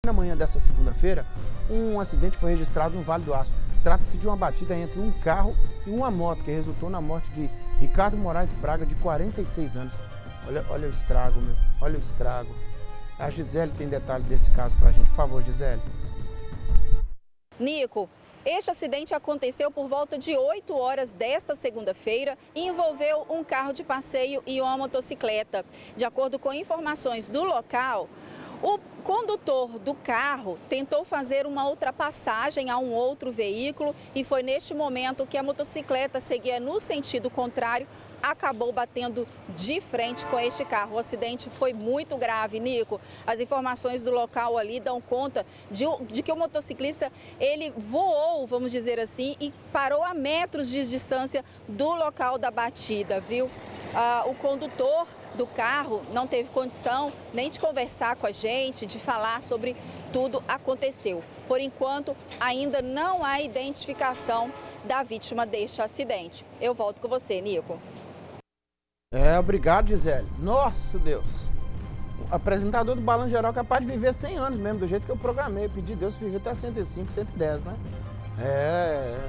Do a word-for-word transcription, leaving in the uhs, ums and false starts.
Na manhã dessa segunda-feira, um acidente foi registrado no Vale do Aço. Trata-se de uma batida entre um carro e uma moto, que resultou na morte de Ricardo Moraes Braga, de quarenta e seis anos. Olha, olha o estrago, meu. Olha o estrago. A Gisele tem detalhes desse caso pra gente. Por favor, Gisele. Nico, este acidente aconteceu por volta de oito horas desta segunda-feira e envolveu um carro de passeio e uma motocicleta. De acordo com informações do local, o condutor do carro tentou fazer uma ultrapassagem a um outro veículo e foi neste momento que a motocicleta seguia no sentido contrário, acabou batendo de frente com este carro. O acidente foi muito grave, Nico. As informações do local ali dão conta de, de que o motociclista, ele voou, vamos dizer assim, e parou a metros de distância do local da batida, viu? Ah, o condutor do carro não teve condição nem de conversar com a gente, de falar sobre tudo aconteceu. Por enquanto, ainda não há identificação da vítima deste acidente. Eu volto com você, Nico. É, obrigado, Gisele. Nossa, Deus. O apresentador do Balanço Geral é capaz de viver cem anos mesmo, do jeito que eu programei. Eu pedi a Deus viver até cento e cinco, cento e dez, né? É...